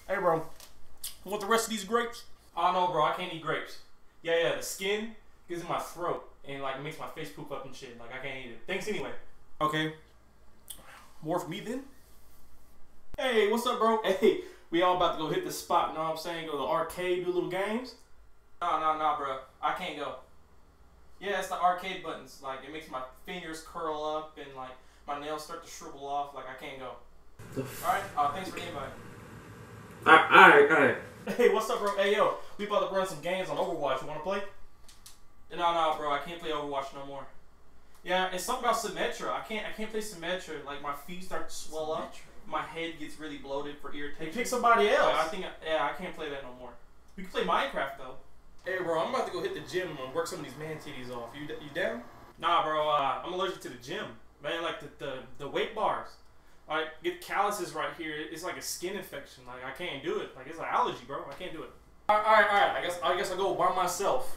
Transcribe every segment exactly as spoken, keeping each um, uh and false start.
Hey, bro. You want the rest of these grapes? Oh no, bro, I can't eat grapes. Yeah, yeah, the skin gets in my throat and like makes my face poop up and shit. Like I can't eat it. Thanks anyway. Okay. More for me then? Hey, what's up, bro? Hey, we all about to go hit the spot, you know what I'm saying? Go to the arcade, do little games. No, no, no, bro. I can't go. Yeah, it's the arcade buttons. Like, it makes my fingers curl up and, like, my nails start to shrivel off. Like, I can't go. Alright? Uh, thanks for the invite. Alright, alright. Hey, what's up, bro? Hey, yo. We about to run some games on Overwatch. You want to play? No, no, bro. I can't play Overwatch no more. Yeah, it's something about Symmetra. I can't I can't play Symmetra. Like, my feet start to swell up. My head gets really bloated for irritation. Pick somebody else. Like, I think, I, yeah, I can't play that no more. We can play Minecraft, though. Hey, bro, I'm about to go hit the gym and work some of these man titties off. You you down? Nah, bro, uh, I'm allergic to the gym. Man, like the, the, the weight bars. Like, get calluses right here. It's like a skin infection. Like, I can't do it. Like, it's an allergy, bro. I can't do it. Alright, alright, alright. I guess, I guess I'll go by myself.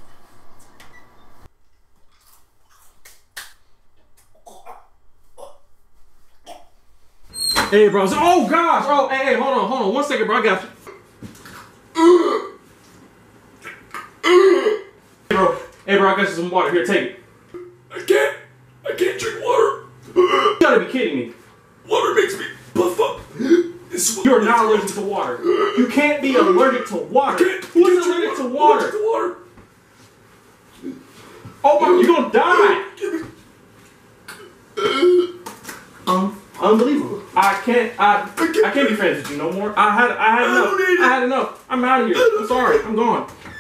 Hey, bro. Oh, gosh. Oh, hey, hey, hold on, hold on. One second, bro. I got you. Hey, bro. Hey, bro, I got you some water. Here, take it. I can't. I can't drink water. You gotta be kidding me. Water makes me puff up. It's You're not allergic to water. You can't be allergic to water. Who's allergic to water? To water. Oh my, you're gonna die. Um, unbelievable. I can't. I. I can't be friends with you no more. I had. I had enough. I had enough. I'm out of here. I'm sorry. I'm gone.